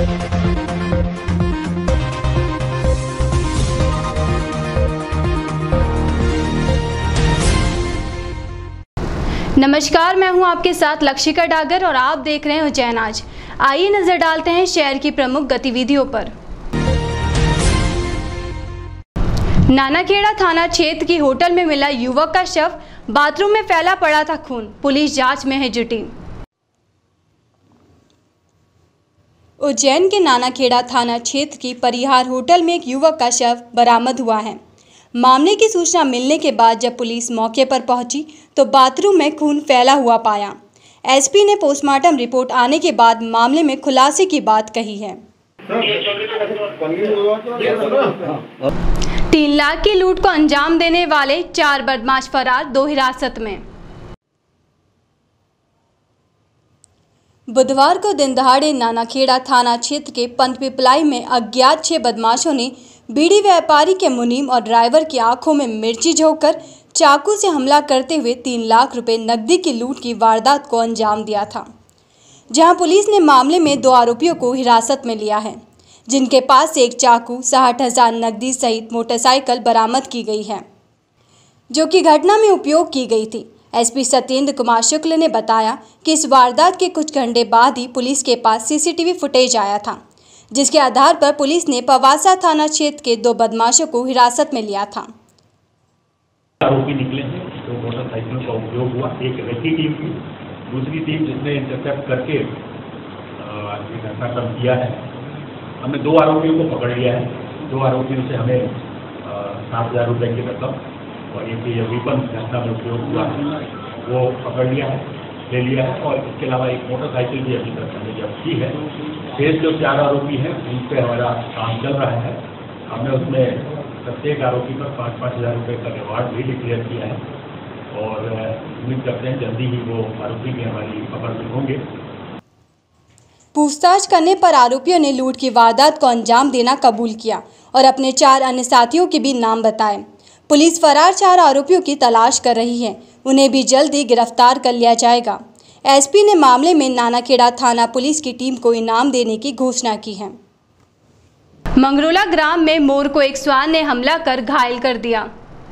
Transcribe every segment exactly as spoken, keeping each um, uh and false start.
नमस्कार, मैं हूं आपके साथ लक्षिका डागर और आप देख रहे हैं उज्जैन आज। आइए नजर डालते हैं शहर की प्रमुख गतिविधियों पर। नानाखेड़ा थाना क्षेत्र की होटल में मिला युवक का शव, बाथरूम में फैला पड़ा था खून, पुलिस जांच में है जुटी। उज्जैन के नानाखेड़ा थाना क्षेत्र की परिहार होटल में एक युवक का शव बरामद हुआ है। मामले की सूचना मिलने के बाद जब पुलिस मौके पर पहुंची तो बाथरूम में खून फैला हुआ पाया। एसपी ने पोस्टमार्टम रिपोर्ट आने के बाद मामले में खुलासे की बात कही है। तीन लाख की लूट को अंजाम देने वाले चार बदमाश फरार, दो हिरासत में। बुधवार को दिन दहाड़े नानाखेड़ा थाना क्षेत्र के पंतपिपलाई में अज्ञात छह बदमाशों ने बीड़ी व्यापारी के मुनीम और ड्राइवर की आंखों में मिर्ची झोंककर चाकू से हमला करते हुए तीन लाख रुपए नकदी की लूट की वारदात को अंजाम दिया था, जहां पुलिस ने मामले में दो आरोपियों को हिरासत में लिया है, जिनके पास से एक चाकू, साठ हजार नकदी सहित मोटरसाइकिल बरामद की गई है, जो कि घटना में उपयोग की गई थी। एसपी सत्येंद्र कुमार शुक्ल ने बताया कि इस वारदात के कुछ घंटे बाद ही पुलिस के पास सीसीटीवी फुटेज आया था, जिसके आधार पर पुलिस ने पवासा थाना क्षेत्र के दो बदमाशों को हिरासत में लिया था। आरोपी निकले हैं, तो मोटरसाइकिलों का उपयोग हुआ। एक रेकी टीम थी, दूसरी टीम जिसने इंटरसेप्ट करके घटना क्रम किया है। हमने दो आरोपियों को पकड़ लिया है। दो आरोपियों से हमें सात हजार रुपये की रकम और एक ये वेपन घटना में उपयोग हुआ है वो पकड़ लिया है, ले लिया है। और इसके अलावा एक मोटरसाइकिल भी अभी तक हमने जब्त की है। शेष जो चार आरोपी हैं उन पर हमारा काम चल रहा है। हमने उसमें प्रत्येक आरोपी पर पाँच पाँच हज़ार रुपये का रिवार्ड भी डिक्लेयर किया है और उम्मीद करते हैं जल्दी ही वो आरोपी भी हमारी पकड़ में होंगे। पूछताछ करने पर आरोपियों ने लूट की वारदात को अंजाम देना कबूल किया और अपने चार अन्य साथियों के भी नाम बताए। पुलिस फरार चार आरोपियों की तलाश कर रही है, उन्हें भी जल्द ही गिरफ्तार कर लिया जाएगा। एसपी ने मामले में नानाखेड़ा थाना पुलिस की टीम को इनाम देने की घोषणा की है। मंगरोला ग्राम में मोर को एक श्वान ने हमला कर घायल कर दिया।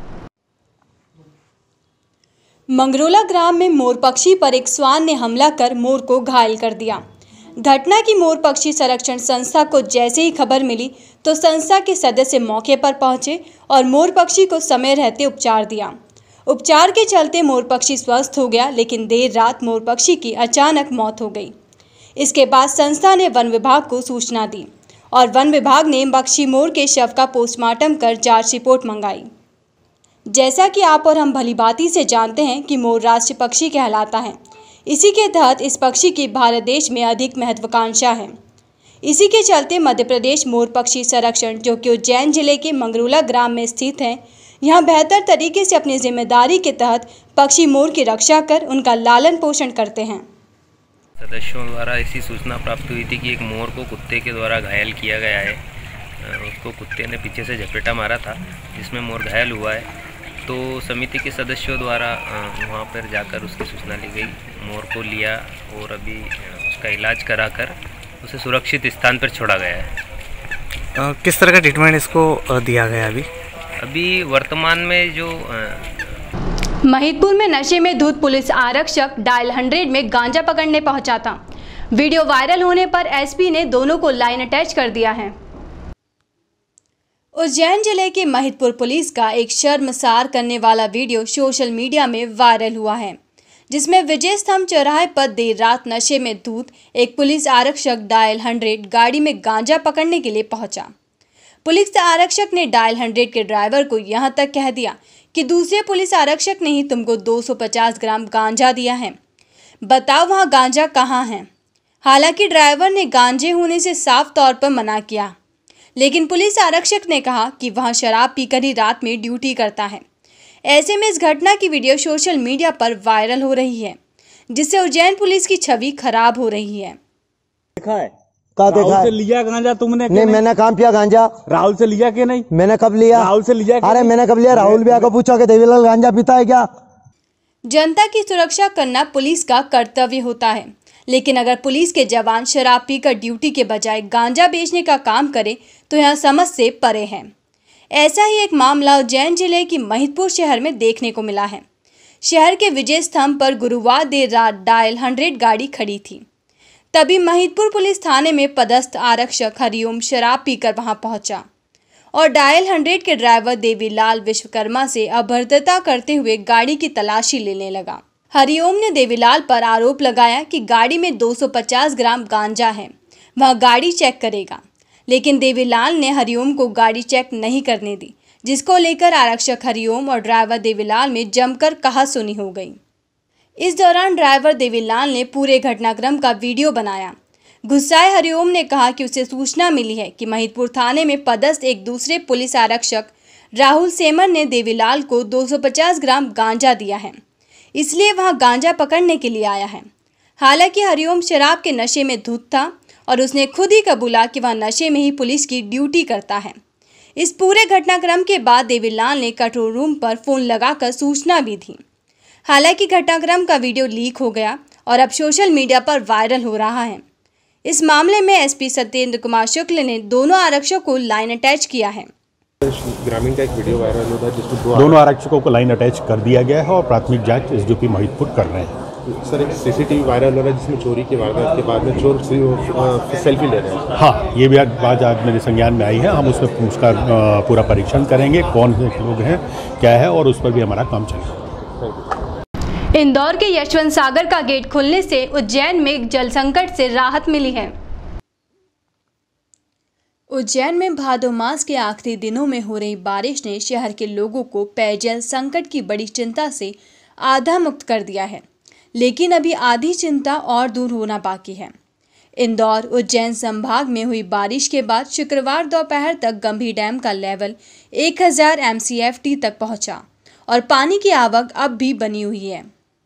मंगरोला ग्राम में मोर पक्षी पर एक श्वान ने हमला कर मोर को घायल कर दिया। घटना की मोर पक्षी संरक्षण संस्था को जैसे ही खबर मिली तो संस्था के सदस्य मौके पर पहुंचे और मोर पक्षी को समय रहते उपचार दिया। उपचार के चलते मोर पक्षी स्वस्थ हो गया, लेकिन देर रात मोर पक्षी की अचानक मौत हो गई। इसके बाद संस्था ने वन विभाग को सूचना दी और वन विभाग ने पक्षी मोर के शव का पोस्टमार्टम कर जांच रिपोर्ट मंगाई। जैसा कि आप और हम भलीभांति से जानते हैं कि मोर राष्ट्रीय पक्षी कहलाता है। इसी के तहत इस पक्षी की भारत देश में अधिक महत्वाकांक्षा है। इसी के चलते मध्य प्रदेश मोर पक्षी संरक्षण, जो कि उज्जैन जिले के मंगरोला ग्राम में स्थित है, यहाँ बेहतर तरीके से अपनी जिम्मेदारी के तहत पक्षी मोर की रक्षा कर उनका लालन पोषण करते हैं। सदस्यों द्वारा ऐसी सूचना प्राप्त हुई थी कि एक मोर को कुत्ते के द्वारा घायल किया गया है। उसको कुत्ते ने पीछे से झपेटा मारा था, जिसमें मोर घायल हुआ है। तो समिति के सदस्यों द्वारा वहाँ पर जाकर उसकी सूचना ली गई, मोर को लिया और अभी उसका इलाज कराकर उसे सुरक्षित स्थान पर छोड़ा गया है। किस तरह का ट्रीटमेंट इसको दिया गया अभी अभी वर्तमान में जो महिदपुर में नशे में धुत पुलिस आरक्षक डायल हंड्रेड में गांजा पकड़ने पहुंचा था। वीडियो वायरल होने पर एसपी ने दोनों को लाइन अटैच कर दिया है। उज्जैन जिले के महिदपुर पुलिस का एक शर्मसार करने वाला वीडियो सोशल मीडिया में वायरल हुआ है, जिसमें विजय स्तंभ चौराहे पर देर रात नशे में धुत एक पुलिस आरक्षक डायल हंड्रेड गाड़ी में गांजा पकड़ने के लिए पहुंचा। पुलिस आरक्षक ने डायल हंड्रेड के ड्राइवर को यहां तक कह दिया कि दूसरे पुलिस आरक्षक ने ही तुमको दो सौ पचास ग्राम गांजा दिया है, बताओ वहां गांजा कहां है। हालांकि ड्राइवर ने गांजे होने से साफ तौर पर मना किया, लेकिन पुलिस आरक्षक ने कहा कि वहां शराब पीकर ही रात में ड्यूटी करता है। ऐसे में इस घटना की वीडियो सोशल मीडिया पर वायरल हो रही है, जिससे उज्जैन पुलिस की छवि खराब हो रही है। देखा है का देखा राहुल से लिया गांजा तुमने? नहीं, मैंने काम किया गांजा। राहुल से लिया कि नहीं? मैंने कब लिया? राहुल से लिया? अरे मैंने कब लिया? राहुल भी आकर पूछा कि देवीलाल गांजा पीता है क्या? जनता की सुरक्षा करना पुलिस का कर्तव्य होता है, लेकिन अगर पुलिस के जवान शराब पीकर ड्यूटी के बजाय गांजा बेचने का काम करें तो यह समझ से परे है। ऐसा ही एक मामला उज्जैन जिले की महिदपुर शहर में देखने को मिला है। शहर के विजय स्तंभ पर गुरुवार देर रात डायल हंड्रेड गाड़ी खड़ी थी। तभी महिदपुर पुलिस थाने में पदस्थ आरक्षक हरिओम शराब पीकर वहां पहुंचा और डायल हंड्रेड के ड्राइवर देवीलाल विश्वकर्मा से अभद्रता करते हुए गाड़ी की तलाशी लेने लगा। हरिओम ने देवीलाल पर आरोप लगाया कि गाड़ी में दो सौ पचास ग्राम गांजा है, वह गाड़ी चेक करेगा, लेकिन देवीलाल ने हरिओम को गाड़ी चेक नहीं करने दी, जिसको लेकर आरक्षक हरिओम और ड्राइवर देवीलाल में जमकर कहासुनी हो गई। इस दौरान ड्राइवर देवीलाल ने पूरे घटनाक्रम का वीडियो बनाया। गुस्साए हरिओम ने कहा कि उसे सूचना मिली है कि महिदपुर थाने में पदस्थ एक दूसरे पुलिस आरक्षक राहुल सेमर ने देवीलाल को दो सौ पचास ग्राम गांजा दिया है, इसलिए वहां गांजा पकड़ने के लिए आया है। हालांकि हरिओम शराब के नशे में धुत था और उसने खुद ही कबूला कि वह नशे में ही पुलिस की ड्यूटी करता है। इस पूरे घटनाक्रम के बाद देवीलाल ने कंट्रोल रूम पर फोन लगाकर सूचना भी दी। हालांकि घटनाक्रम का वीडियो लीक हो गया और अब सोशल मीडिया पर वायरल हो रहा है। इस मामले में एसपी सत्येंद्र कुमार शुक्ल ने दोनों आरक्षकों को लाइन अटैच किया है। ग्रामीण का एक वीडियो वायरल हुआ था जिसमें दो दोनों आरक्षकों को लाइन अटैच कर दिया गया है और प्राथमिक जांच एसडीओपी महिदपुर कर रहे हैं। सर एक सीसीटीवी वायरल हो रहा है जिसमें चोरी की वारदात के बाद में चोर सेल्फी ले रहे हैं। हाँ, ये भी बात आज मेरे संज्ञान में आई है। हम उसमें उसका पूरा परीक्षण करेंगे, कौन लोग हैं, क्या है, और उस पर भी हमारा काम चलेगा। इंदौर के यशवंत सागर का गेट खुलने से उज्जैन में जल संकट से राहत मिली है। उज्जैन में भादो मास के आखिरी दिनों में हो रही बारिश ने शहर के लोगों को पेयजल संकट की बड़ी चिंता से आधा मुक्त कर दिया है, लेकिन अभी आधी चिंता और दूर होना बाकी है। इंदौर उज्जैन संभाग में हुई बारिश के बाद शुक्रवार दोपहर तक गंभीर डैम का लेवल एक हज़ार एम सी एफ टी तक पहुंचा और पानी की आवक अब भी बनी हुई है।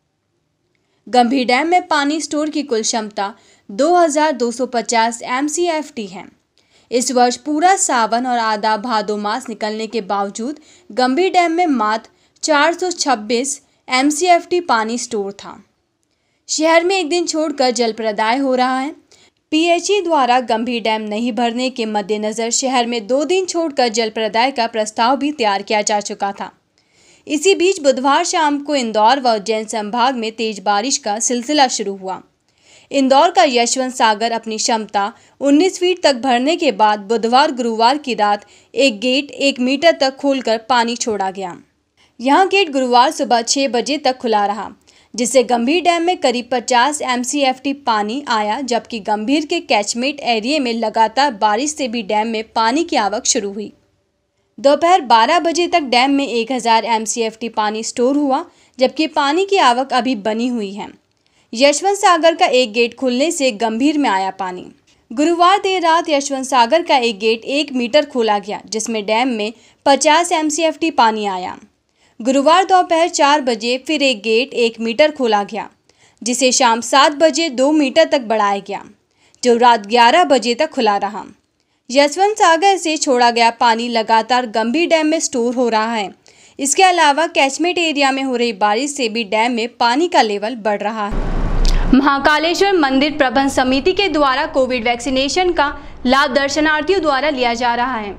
गंभीर डैम में पानी स्टोर की कुल क्षमता दो हज़ार दो सौ पचास एम सी एफ टी है। इस वर्ष पूरा सावन और आधा भादो मास निकलने के बावजूद गंभीर डैम में मात्र चार सौ छब्बीस एम सी एफ टी पानी स्टोर था। शहर में एक दिन छोड़कर जल प्रदाय हो रहा है। पी एच ई द्वारा गंभीर डैम नहीं भरने के मद्देनजर शहर में दो दिन छोड़कर जल प्रदाय का प्रस्ताव भी तैयार किया जा चुका था। इसी बीच बुधवार शाम को इंदौर व उज्जैन संभाग में तेज बारिश का सिलसिला शुरू हुआ। इंदौर का यशवंत सागर अपनी क्षमता उन्नीस फीट तक भरने के बाद बुधवार गुरुवार की रात एक गेट एक मीटर तक खोलकर पानी छोड़ा गया। यहां गेट गुरुवार सुबह छह बजे तक खुला रहा, जिससे गंभीर डैम में करीब पचास एम सी एफ टी पानी आया, जबकि गंभीर के कैचमेंट एरिया में लगातार बारिश से भी डैम में पानी की आवक शुरू हुई। दोपहर बारह बजे तक डैम में एक हज़ार एम सी एफ टी पानी स्टोर हुआ, जबकि पानी की आवक अभी बनी हुई है। यशवंत सागर का एक गेट खुलने से गंभीर में आया पानी। गुरुवार देर रात यशवंत सागर का एक गेट एक मीटर खोला गया, जिसमें डैम में पचास एम सी एफ टी पानी आया। गुरुवार दोपहर चार बजे फिर एक गेट एक मीटर खोला गया, जिसे शाम सात बजे दो मीटर तक बढ़ाया गया, जो रात ग्यारह बजे तक खुला रहा। यशवंत सागर से छोड़ा गया पानी लगातार गंभीर डैम में स्टोर हो रहा है। इसके अलावा कैचमेंट एरिया में हो रही बारिश से भी डैम में पानी का लेवल बढ़ रहा है। महाकालेश्वर मंदिर प्रबंध समिति के द्वारा कोविड वैक्सीनेशन का लाभ दर्शनार्थियों द्वारा लिया जा रहा है।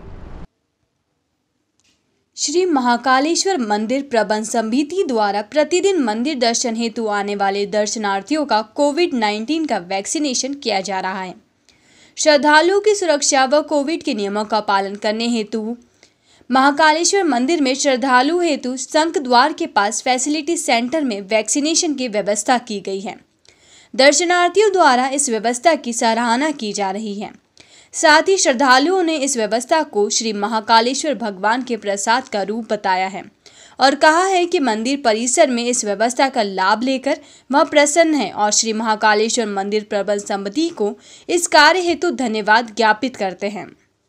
श्री महाकालेश्वर मंदिर प्रबंध समिति द्वारा प्रतिदिन मंदिर दर्शन हेतु आने वाले दर्शनार्थियों का कोविड नाइन्टीन का वैक्सीनेशन किया जा रहा है। श्रद्धालुओं की सुरक्षा व कोविड के नियमों का पालन करने हेतु महाकालेश्वर मंदिर में श्रद्धालु हेतु शंख द्वार के पास फैसिलिटी सेंटर में वैक्सीनेशन की व्यवस्था की गई है। दर्शनार्थियों द्वारा इस व्यवस्था की सराहना की जा रही है। साथ ही श्रद्धालुओं ने इस व्यवस्था को श्री महाकालेश्वर भगवान के प्रसाद का रूप बताया है और कहा है कि मंदिर परिसर में इस व्यवस्था का लाभ लेकर वह प्रसन्न है और श्री महाकालेश्वर मंदिर प्रबंध समिति को इस कार्य हेतु धन्यवाद ज्ञापित करते हैं।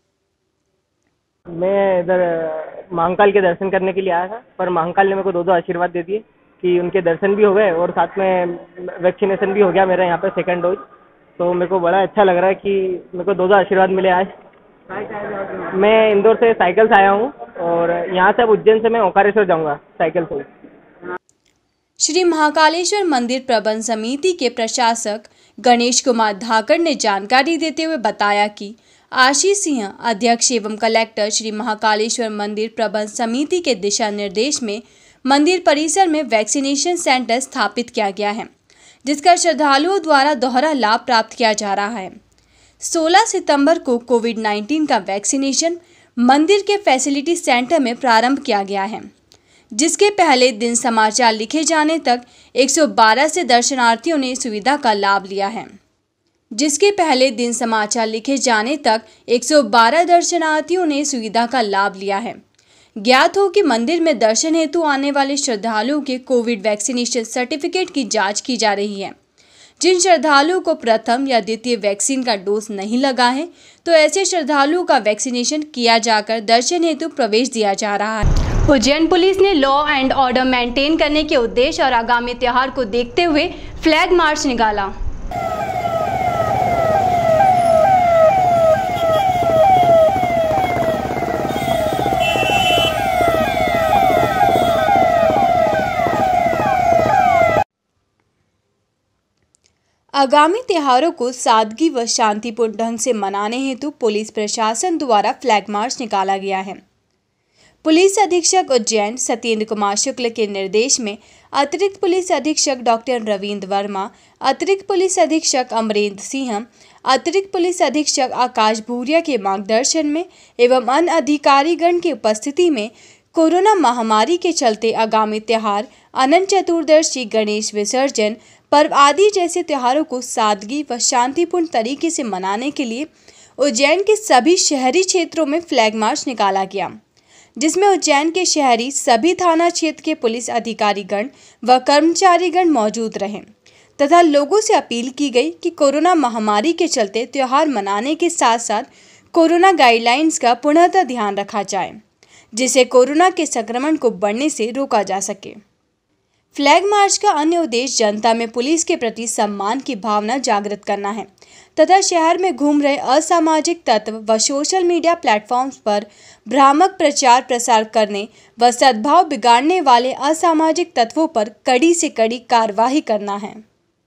मैं इधर महाकाल के दर्शन करने के लिए आया था, पर महाकाल ने मेरे को दो दो आशीर्वाद दे दिए कि उनके दर्शन भी हो गए और साथ में वैक्सीनेशन भी हो गया मेरा यहाँ पे सेकंड डोज। तो मेरे को बड़ा अच्छा लग रहा है कि मेरे को दो दो आशीर्वाद मिले आज। मैं इंदौर से साइकिल से आया हूँ और यहाँ से अब उज्जैन से मैं ओंकारेश्वर जाऊँगा साइकिल से। श्री महाकालेश्वर मंदिर प्रबंध समिति के प्रशासक गणेश कुमार धाकड़ ने जानकारी देते हुए बताया कि आशीष सिंह अध्यक्ष एवं कलेक्टर श्री महाकालेश्वर मंदिर प्रबंध समिति के दिशा निर्देश में मंदिर परिसर में वैक्सीनेशन सेंटर स्थापित किया गया है, जिसका श्रद्धालुओं द्वारा दोहरा लाभ प्राप्त किया जा रहा है। सोलह सितंबर को कोविड नाइन्टीन का वैक्सीनेशन मंदिर के फैसिलिटी सेंटर में प्रारंभ किया गया है, जिसके पहले दिन समाचार लिखे जाने तक एक सौ बारह से दर्शनार्थियों ने सुविधा का लाभ लिया है जिसके पहले दिन समाचार लिखे जाने तक एक सौ बारह दर्शनार्थियों ने सुविधा का लाभ लिया है। ज्ञात हो कि मंदिर में दर्शन हेतु आने वाले श्रद्धालुओं के कोविड वैक्सीनेशन सर्टिफिकेट की जांच की जा रही है। जिन श्रद्धालुओं को प्रथम या द्वितीय वैक्सीन का डोज नहीं लगा है, तो ऐसे श्रद्धालुओं का वैक्सीनेशन किया जाकर दर्शन हेतु प्रवेश दिया जा रहा है। उज्जैन पुलिस ने लॉ एंड ऑर्डर मेंटेन करने के उद्देश्य और आगामी त्योहार को देखते हुए फ्लैग मार्च निकाला। आगामी त्योहारों को सादगी व शांतिपूर्ण ढंग से मनाने हेतु पुलिस प्रशासन द्वारा फ्लैग मार्च निकाला गया है। पुलिस अधीक्षक उज्जैन सत्येंद्र कुमार शुक्ल के निर्देश में अतिरिक्त पुलिस अधीक्षक डॉक्टर रविंद्र वर्मा, अतिरिक्त पुलिस अधीक्षक अमरेंद्र सिंह, अतिरिक्त पुलिस अधीक्षक आकाश भूरिया के मार्गदर्शन में एवं अन्य अधिकारीगण की उपस्थिति में कोरोना महामारी के चलते आगामी त्योहार अनंत चतुर्दशी, गणेश विसर्जन पर्व आदि जैसे त्योहारों को सादगी व शांतिपूर्ण तरीके से मनाने के लिए उज्जैन के सभी शहरी क्षेत्रों में फ्लैग मार्च निकाला गया, जिसमें उज्जैन के शहरी सभी थाना क्षेत्र के पुलिस अधिकारीगण व कर्मचारीगण मौजूद रहे तथा लोगों से अपील की गई कि कोरोना महामारी के चलते त्योहार मनाने के साथ साथ कोरोना गाइडलाइंस का पूर्णतः ध्यान रखा जाए, जिससे कोरोना के संक्रमण को बढ़ने से रोका जा सके। फ्लैग मार्च का अन्य उद्देश्य जनता में पुलिस के प्रति सम्मान की भावना जागृत करना है तथा शहर में घूम रहे असामाजिक तत्व व सोशल मीडिया प्लेटफॉर्म्स पर भ्रामक प्रचार प्रसार करने व सद्भाव बिगाड़ने वाले असामाजिक तत्वों पर कड़ी से कड़ी कार्रवाई करना है।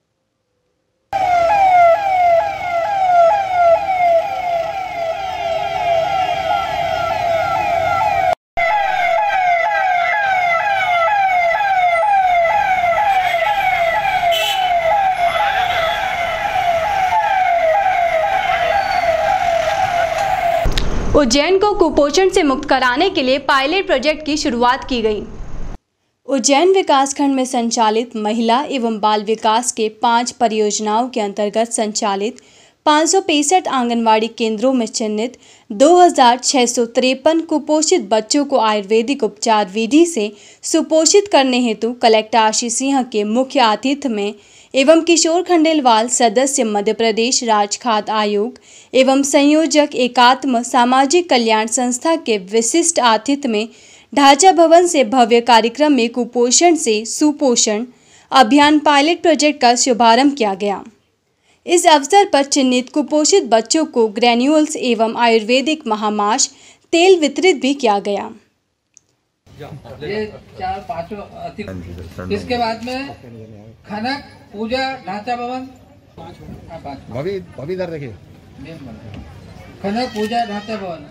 उज्जैन को कुपोषण से मुक्त कराने के लिए पायलट प्रोजेक्ट की शुरुआत की गई। उज्जैन विकासखंड में संचालित महिला एवं बाल विकास के पांच परियोजनाओं के अंतर्गत संचालित पाँच सौ पैंसठ आंगनवाड़ी केंद्रों में चिन्हित दो हज़ार छः सौ तिरपन कुपोषित बच्चों को आयुर्वेदिक उपचार विधि से सुपोषित करने हेतु कलेक्टर आशीष सिंह के मुख्य आतिथ्य में एवं किशोर खंडेलवाल सदस्य मध्य प्रदेश राज्य खाद्य आयोग एवं संयोजक एकात्म सामाजिक कल्याण संस्था के विशिष्ट आतिथ्य में ढांचा भवन से भव्य कार्यक्रम में कुपोषण से सुपोषण अभियान पायलट प्रोजेक्ट का शुभारंभ किया गया। इस अवसर पर चिन्हित कुपोषित बच्चों को ग्रैन्यूल्स एवं आयुर्वेदिक महामाश तेल वितरित भी किया गया। ये चार पांचों, इसके बाद में खनक पूजा ढांचा भवन, भाभी भाभी इधर देखिए, खनक पूजा ढांचा भवन।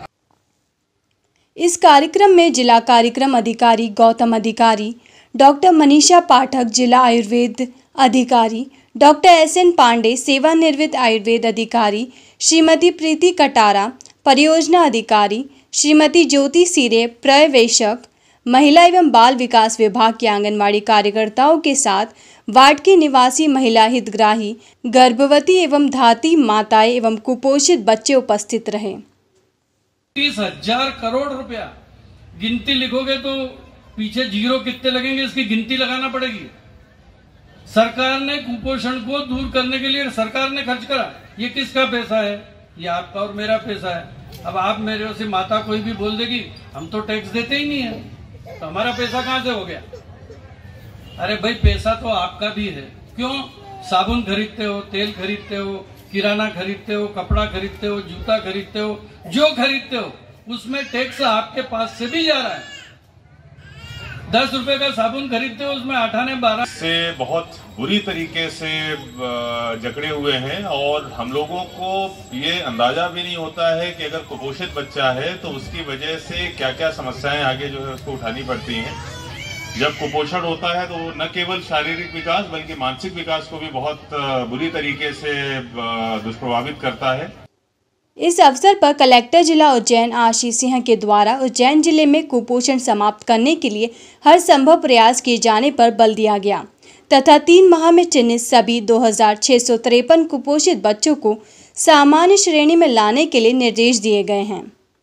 इस कार्यक्रम में जिला कार्यक्रम अधिकारी गौतम अधिकारी, डॉक्टर मनीषा पाठक जिला आयुर्वेद अधिकारी, डॉक्टर एस एन पांडे सेवानिवृत्त आयुर्वेद अधिकारी, श्रीमती प्रीति कटारा परियोजना अधिकारी, श्रीमती ज्योति सीरे पर्यवेक्षक, महिला एवं बाल विकास विभाग के आंगनवाड़ी कार्यकर्ताओं के साथ वार्ड की निवासी महिला हितग्राही, गर्भवती एवं धात्री माताएं एवं कुपोषित बच्चे उपस्थित रहे। तीस हजार करोड़ रुपया गिनती लिखोगे तो पीछे जीरो कितने लगेंगे, इसकी गिनती लगाना पड़ेगी। सरकार ने कुपोषण को दूर करने के लिए सरकार ने खर्च करा, ये किसका पैसा है? ये आपका और मेरा पैसा है। अब आप मेरे से माता कोई भी बोल देगी हम तो टैक्स देते ही नहीं है, तो हमारा पैसा कहां से हो गया? अरे भाई पैसा तो आपका भी है। क्यों? साबुन खरीदते हो, तेल खरीदते हो, किराना खरीदते हो, कपड़ा खरीदते हो, जूता खरीदते हो, जो खरीदते हो उसमें टैक्स आपके पास से भी जा रहा है। दस रुपए का साबुन खरीदते हो उसमें आठ आने बारह से बहुत बुरी तरीके से जकड़े हुए हैं और हम लोगों को ये अंदाजा भी नहीं होता है कि अगर कुपोषित बच्चा है तो उसकी वजह से क्या क्या समस्याएं आगे जो है उसको उठानी पड़ती हैं। जब कुपोषण होता है तो न केवल शारीरिक विकास बल्कि मानसिक विकास को भी बहुत बुरी तरीके से दुष्प्रभावित करता है। इस अवसर पर कलेक्टर जिला उज्जैन आशीष सिंह के द्वारा उज्जैन जिले में कुपोषण समाप्त करने के लिए हर संभव प्रयास किए जाने पर बल दिया गया तथा तीन माह में चिन्हित सभी दो हजार छह सौ तिरपन कुपोषित बच्चों को सामान्य श्रेणी में लाने के लिए निर्देश दिए गए हैं।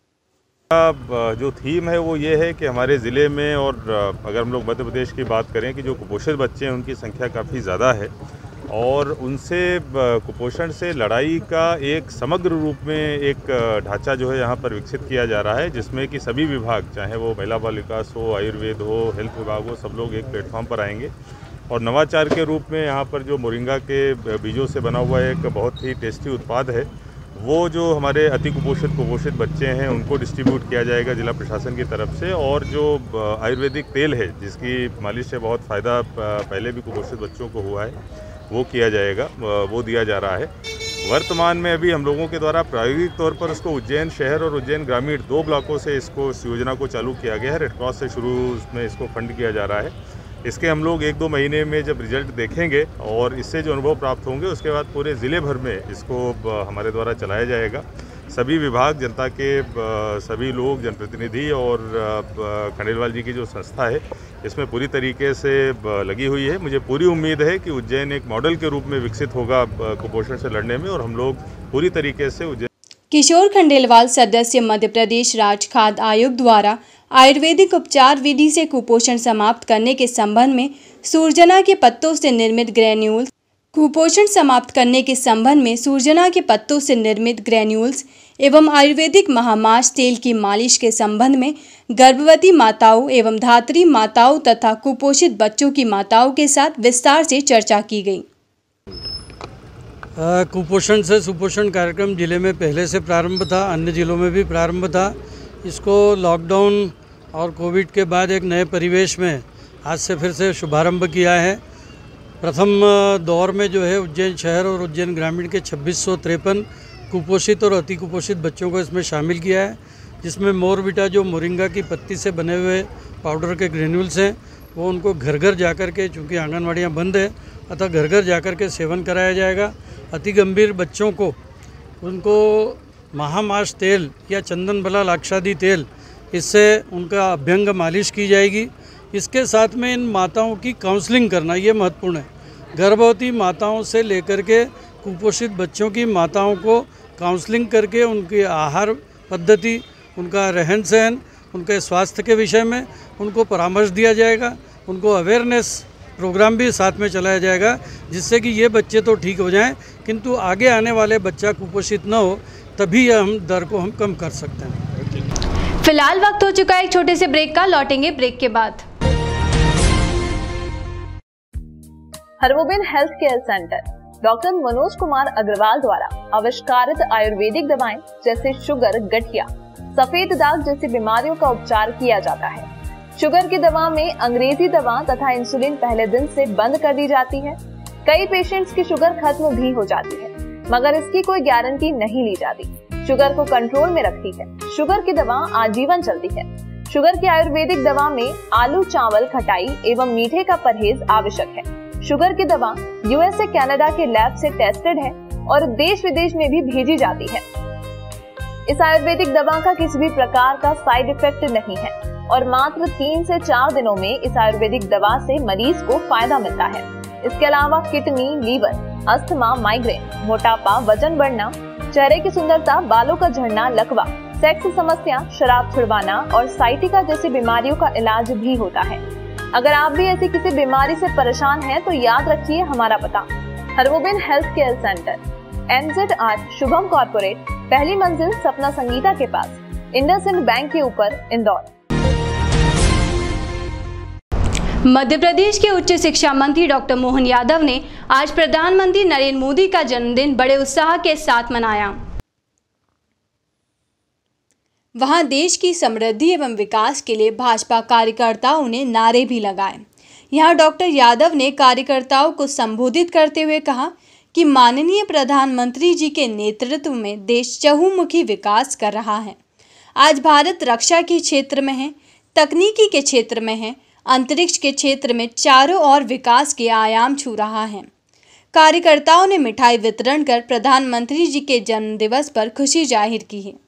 जो थीम है वो ये है कि हमारे ज़िले में और अगर हम लोग मध्य प्रदेश की बात करें कि जो कुपोषित बच्चे हैं उनकी संख्या काफ़ी ज़्यादा है और उनसे कुपोषण से लड़ाई का एक समग्र रूप में एक ढांचा जो है यहाँ पर विकसित किया जा रहा है, जिसमें कि सभी विभाग, चाहे वो महिला बाल विकास हो, आयुर्वेद हो, हेल्थ विभाग हो, सब लोग एक प्लेटफॉर्म पर आएंगे और नवाचार के रूप में यहाँ पर जो मोरिंगा के बीजों से बना हुआ एक बहुत ही टेस्टी उत्पाद है वो जो हमारे अति कुपोषित कुपोषित बच्चे हैं उनको डिस्ट्रीब्यूट किया जाएगा जिला प्रशासन की तरफ से। और जो आयुर्वेदिक तेल है जिसकी मालिश से बहुत फ़ायदा पहले भी कुपोषित बच्चों को हुआ है वो किया जाएगा, वो दिया जा रहा है। वर्तमान में अभी हम लोगों के द्वारा प्रायोगिक तौर पर उसको उज्जैन शहर और उज्जैन ग्रामीण दो ब्लॉकों से इसको इस योजना को चालू किया गया है। रेड क्रॉस से शुरू में इसको फंड किया जा रहा है। इसके हम लोग एक दो महीने में जब रिजल्ट देखेंगे और इससे जो अनुभव प्राप्त होंगे उसके बाद पूरे ज़िले भर में इसको हमारे द्वारा चलाया जाएगा। सभी विभाग, जनता के सभी लोग, जनप्रतिनिधि और खंडेलवाल जी की जो संस्था है इसमें पूरी तरीके से लगी हुई है। मुझे पूरी उम्मीद है कि उज्जैन एक मॉडल के रूप में विकसित होगा कुपोषण से लड़ने में और हम लोग पूरी तरीके से उज्जैन। किशोर खंडेलवाल, सदस्य मध्य प्रदेश राज्य खाद्य आयोग द्वारा आयुर्वेदिक उपचार विधि से कुपोषण समाप्त करने के संबंध में सूरजना के पत्तों से निर्मित ग्रेन्यूल्स कुपोषण समाप्त करने के संबंध में सूरजना के पत्तों से निर्मित ग्रेन्यूल्स एवं आयुर्वेदिक महामाश तेल की मालिश के संबंध में गर्भवती माताओं एवं धात्री माताओं तथा कुपोषित बच्चों की माताओं के साथ विस्तार से चर्चा की गई। कुपोषण से सुपोषण कार्यक्रम जिले में पहले से प्रारंभ था, अन्य जिलों में भी प्रारंभ था। इसको लॉकडाउन और कोविड के बाद एक नए परिवेश में आज से फिर से शुभारंभ किया है। प्रथम दौर में जो है उज्जैन शहर और उज्जैन ग्रामीण के छब्बीस सौ तिरपन कुपोषित और अति कुपोषित बच्चों को इसमें शामिल किया है, जिसमें मोरबिटा जो मोरिंगा की पत्ती से बने हुए पाउडर के ग्रेन्यूल्स हैं वो उनको घर घर जा कर के, चूँकि आंगनवाड़ियाँ बंद है अतः घर घर जा कर के सेवन कराया जाएगा। अति गंभीर बच्चों को उनको महामाश तेल या चंदन बला लाक्षादी तेल, इससे उनका अभ्यंग मालिश की जाएगी। इसके साथ में इन माताओं की काउंसलिंग करना ये महत्वपूर्ण है। गर्भवती माताओं से लेकर के कुपोषित बच्चों की माताओं को काउंसलिंग करके उनकी आहार पद्धति, उनका रहन सहन, उनके स्वास्थ्य के विषय में उनको परामर्श दिया जाएगा। उनको अवेयरनेस प्रोग्राम भी साथ में चलाया जाएगा, जिससे कि ये बच्चे तो ठीक हो जाएं किंतु आगे आने वाले बच्चा कुपोषित न हो, तभी हम दर को हम कम कर सकते हैं। फिलहाल वक्त हो चुका है एक छोटे से ब्रेक का, लौटेंगे ब्रेक के बाद। हरवोबिन health care centre doctor Manoj Kumar Agrawal द्वारा आविष्कारित आयुर्वेदिक दवाएं जैसे शुगर, गठिया, सफेद दाग जैसी बीमारियों का उपचार किया जाता है। शुगर की दवा में अंग्रेजी दवा तथा इंसुलिन पहले दिन से बंद कर दी जाती है। कई पेशेंट्स की शुगर खत्म भी हो जाती है, मगर इसकी कोई गारंटी नहीं ली जाती। शुगर को कंट्रोल में रखती है। शुगर की दवा आजीवन चलती है। शुगर की आयुर्वेदिक दवा में आलू, चावल, खटाई एवं मीठे का परहेज आवश्यक है। शुगर की दवा यूएसए, कनाडा के लैब से टेस्टेड है और देश विदेश में भी भेजी जाती है। इस आयुर्वेदिक दवा का किसी भी प्रकार का साइड इफेक्ट नहीं है और मात्र तीन से चार दिनों में इस आयुर्वेदिक दवा से मरीज को फायदा मिलता है। इसके अलावा किडनी, लीवर, अस्थमा, माइग्रेन, मोटापा, वजन बढ़ना, चेहरे की सुंदरता, बालों का झड़ना, लकवा, सेक्स समस्या, शराब छुड़वाना और साइटिका जैसी बीमारियों का इलाज भी होता है। अगर आप भी ऐसी किसी बीमारी से परेशान हैं तो याद रखिए हमारा पता, हरवोबिन हेल्थ केयर सेंटर, एनजेड आठ, शुभम कॉर्पोरेट, पहली मंजिल, सपना संगीता के पास, इंडसइंड बैंक के ऊपर, इंदौर। मध्य प्रदेश के उच्च शिक्षा मंत्री डॉक्टर मोहन यादव ने आज प्रधानमंत्री नरेंद्र मोदी का जन्मदिन बड़े उत्साह के साथ मनाया। वहां देश की समृद्धि एवं विकास के लिए भाजपा कार्यकर्ताओं ने नारे भी लगाए। यहां डॉक्टर यादव ने कार्यकर्ताओं को संबोधित करते हुए कहा कि माननीय प्रधानमंत्री जी के नेतृत्व में देश चहुमुखी विकास कर रहा है। आज भारत रक्षा के क्षेत्र में है, तकनीकी के क्षेत्र में है, अंतरिक्ष के क्षेत्र में चारों ओर विकास के आयाम छू रहा है। कार्यकर्ताओं ने मिठाई वितरण कर प्रधानमंत्री जी के जन्मदिवस पर खुशी जाहिर की है।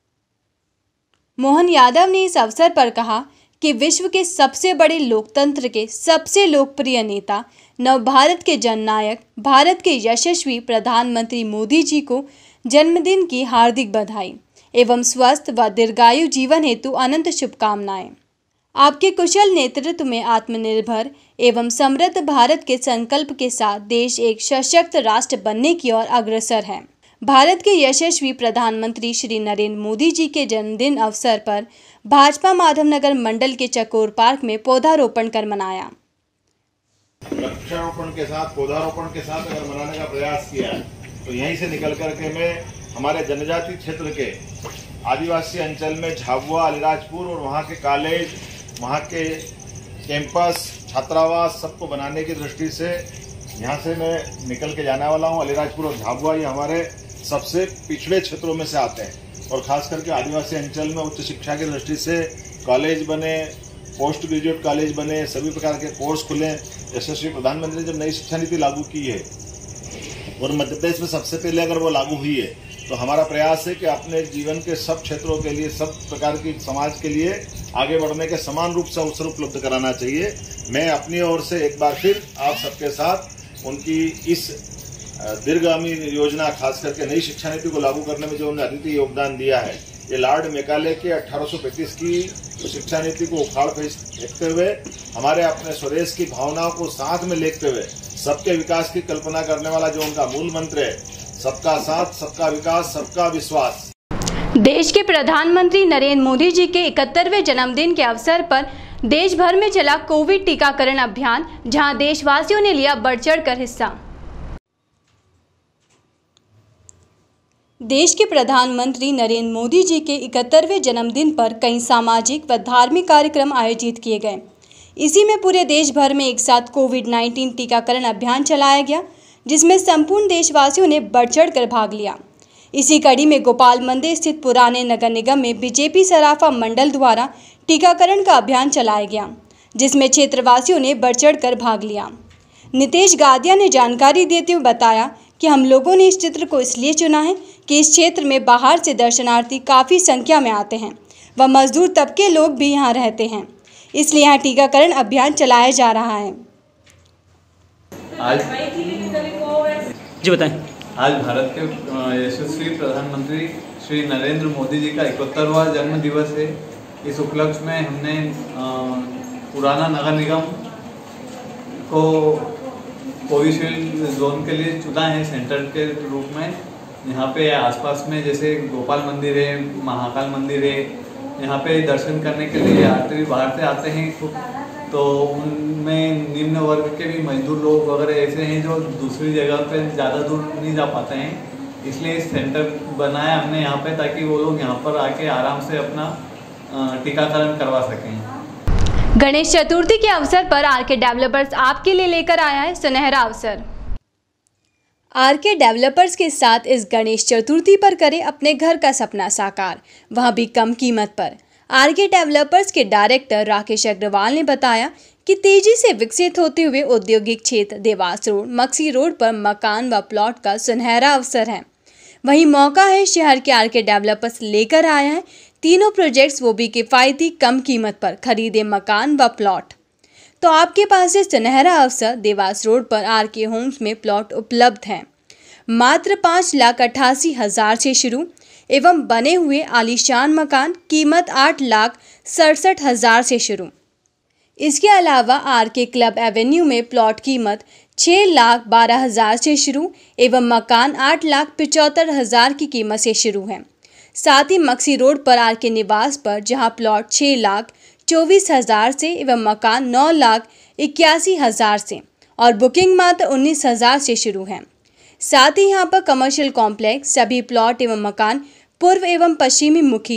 मोहन यादव ने इस अवसर पर कहा कि विश्व के सबसे बड़े लोकतंत्र के सबसे लोकप्रिय नेता नवभारत के जननायक भारत के यशस्वी प्रधानमंत्री मोदी जी को जन्मदिन की हार्दिक बधाई एवं स्वस्थ व दीर्घायु जीवन हेतु अनंत शुभकामनाएं। आपके कुशल नेतृत्व में आत्मनिर्भर एवं समृद्ध भारत के संकल्प के साथ देश एक सशक्त राष्ट्र बनने की ओर अग्रसर है। भारत के यशस्वी प्रधानमंत्री श्री नरेंद्र मोदी जी के जन्मदिन अवसर पर भाजपा माधवनगर मंडल के चकोर पार्क में पौधारोपण कर मनाया। वृक्षारोपण के साथ पौधारोपण के साथ अगर मनाने का प्रयास किया तो यहीं से निकल करके मैं हमारे जनजाति क्षेत्र के आदिवासी अंचल में झाबुआ, अलीराजपुर और वहाँ के कॉलेज, वहाँ के कैंपस, छात्रावास सबको बनाने की दृष्टि से यहाँ से मैं निकल के जाने वाला हूँ। अलीराजपुर और झाबुआ ये हमारे सबसे पिछड़े क्षेत्रों में से आते हैं और खास करके आदिवासी अंचल में उच्च शिक्षा की दृष्टि से कॉलेज बने, पोस्ट ग्रेजुएट कॉलेज बने, सभी प्रकार के कोर्स खुले। यशस्वी प्रधानमंत्री ने जब नई शिक्षा नीति लागू की है और मध्य प्रदेश में सबसे पहले अगर वो लागू हुई है तो हमारा प्रयास है कि अपने जीवन के सब क्षेत्रों के लिए, सब प्रकार की समाज के लिए आगे बढ़ने के समान रूप से अवसर उपलब्ध कराना चाहिए। मैं अपनी ओर से एक बार फिर आप सबके साथ उनकी इस दीर्घगामी योजना, खास करके नई शिक्षा नीति को लागू करने में जो उन्होंने अद्वितीय योगदान दिया है, ये लॉर्ड मेकाले के अठारह सौ पैंतीस की शिक्षा नीति को उखाड़ फेंकते हुए हमारे अपने स्वदेश की भावनाओं को साथ में लेते हुए सबके विकास की कल्पना करने वाला जो उनका मूल मंत्र है, सबका साथ, सबका विकास, सबका विश्वास। देश के प्रधानमंत्री नरेंद्र मोदी जी के इकहत्तरवें जन्मदिन के अवसर पर देश भर में चला कोविड टीकाकरण अभियान, जहां देशवासियों ने लिया बढ़ चढ़कर हिस्सा। देश के प्रधानमंत्री नरेंद्र मोदी जी के इकहत्तरवें जन्मदिन पर कई सामाजिक व धार्मिक कार्यक्रम आयोजित किए गए। इसी में पूरे देश भर में एक साथ कोविड नाइन्टीन टीकाकरण अभियान चलाया गया, जिसमें संपूर्ण देशवासियों ने बढ़ चढ़ कर भाग लिया। इसी कड़ी में गोपाल मंदिर स्थित पुराने नगर निगम में बीजेपी सराफा मंडल द्वारा टीकाकरण का अभियान चलाया गया, जिसमें क्षेत्रवासियों ने बढ़ चढ़ कर भाग लिया। नितेश गादिया ने जानकारी देते हुए बताया कि हम लोगों ने इस चित्र को इसलिए चुना है कि इस क्षेत्र में बाहर से दर्शनार्थी काफ़ी संख्या में आते हैं व मजदूर तबके लोग भी यहाँ रहते हैं, इसलिए यहाँ टीकाकरण अभियान चलाया जा रहा है। आज जी बताएं। आज भारत के यशस्वी प्रधानमंत्री श्री नरेंद्र मोदी जी का इकहत्तरवां जन्म दिवस है। इस उपलक्ष्य में हमने पुराना नगर निगम को कोविशील्ड जोन के लिए चुना है सेंटर के रूप में। यहाँ पे आसपास में जैसे गोपाल मंदिर है, महाकाल मंदिर है, यहाँ पे दर्शन करने के लिए यात्री बाहर से आते हैं, तो उनमें निम्न वर्ग के भी मजदूर लोग वगैरह ऐसे हैं जो दूसरी जगह पे ज़्यादा दूर नहीं जा पाते हैं, इसलिए इस सेंटर बनाया हमने यहाँ पे ताकि वो लोग यहाँ पर आके आराम से अपना टीकाकरण करवा सकें। गणेश चतुर्थी के अवसर पर आरके डेवलपर्स आपके लिए लेकर आया है सुनहरा अवसर। आरके डेवलपर्स के साथ इस गणेश चतुर्थी पर करें अपने घर का सपना साकार, वह भी कम कीमत पर। आरके डेवलपर्स के डायरेक्टर राकेश अग्रवाल ने बताया कि तेजी से विकसित होते हुए औद्योगिक क्षेत्र देवास रोड, मक्सी रोड पर मकान व प्लॉट का सुनहरा अवसर है। वहीं मौका है शहर के आरके डेवलपर्स लेकर आया है तीनों प्रोजेक्ट्स, वो भी किफ़ायती कम कीमत पर खरीदे मकान व प्लॉट। तो आपके पास है सुनहरा अवसर। देवास रोड पर आरके होम्स में प्लॉट उपलब्ध हैं, मात्र पाँच लाख अट्ठासी हज़ार से शुरू एवं बने हुए आलीशान मकान कीमत आठ लाख सड़सठ हज़ार से शुरू। इसके अलावा आरके क्लब एवेन्यू में प्लॉट कीमत छः लाख बारह हज़ार से शुरू एवं मकान आठ लाख पिचहत्तर हज़ार की कीमत से शुरू है। साथ ही मक्सी रोड पर आरके निवास पर जहां प्लॉट छः लाख चौबीस हज़ार से एवं मकान नौ लाख इक्यासी हज़ार से और बुकिंग मात्र उन्नीस हज़ार से शुरू है। साथ ही यहां पर कमर्शियल कॉम्प्लेक्स सभी प्लॉट एवं मकान पूर्व एवं पश्चिमी मुखी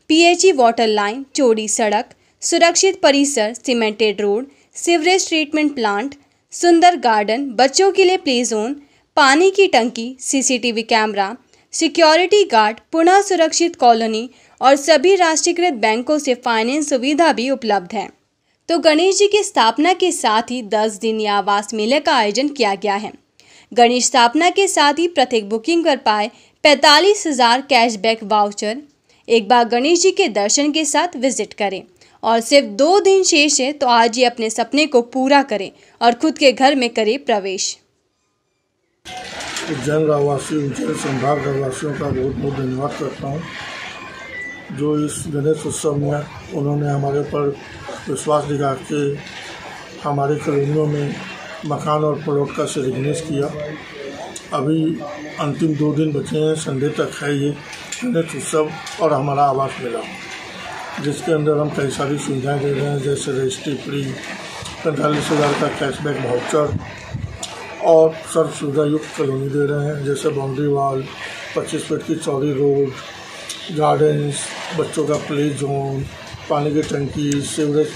पीएचई वाटर लाइन, चौड़ी सड़क, सुरक्षित परिसर, cemented road, sewerage treatment plant, सुंदर गार्डन, बच्चों के लिए प्ले जोन, पानी की टंकी, सीसीटीवी कैमरा, सिक्योरिटी गार्ड, पुनः सुरक्षित कॉलोनी और सभी राष्ट्रीयकृत बैंकों से फाइनेंस सुविधा भी उपलब्ध है। तो गणेश जी की स्थापना के साथ ही दस दिन आवास मेले का आयोजन किया गया है। गणेश स्थापना के साथ ही प्रत्येक बुकिंग कर पाए पैंतालीस हजार कैशबैक वाउचर। एक बार गणेश जी के दर्शन के साथ विजिट करें और सिर्फ दो दिन शेष है तो आज ही अपने सपने को पूरा करें और खुद के घर में करें प्रवेश। उज्जैन ग्रामवासी उज्जैन संभाग ग्रामवासियों का बहुत बहुत धन्यवाद करता हूँ, जो इस गणेश उत्सव में उन्होंने हमारे पर विश्वास दिखा के हमारी कॉलोनियों में मकान और प्लॉट का शिलान्यास किया। अभी अंतिम दो दिन बचे हैं, संडे तक है ये गणेश उत्सव और हमारा आवास मेला, जिसके अंदर हम कई सारी सुविधाएं दे रहे हैं, जैसे रजिस्ट्री फ्री, पैंतालीस हज़ार का कैशबैक वाउचर और सर्व सुविधा युक्त कॉलोनी दे रहे हैं, जैसे बाउंड्री वॉल, पच्चीस फीट की चौड़ी रोड, गार्डन्स, बच्चों का प्ले जोन, पानी की टंकी, सीवरेज,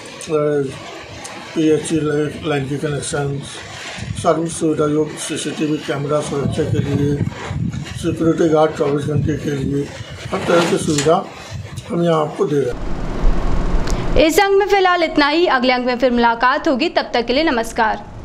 पीएचई लाइन के कनेक्शन, सर्व सुविधा युक्त सीसीटीवी कैमरा सुरक्षा के लिए, सिक्योरिटी गार्ड चौबीस घंटे के लिए, हर तरह की सुविधा हम यहाँ आपको दे रहे हैं। इस अंक में फिलहाल इतना ही। अगले अंक में फिर मुलाकात होगी, तब तक के लिए नमस्कार।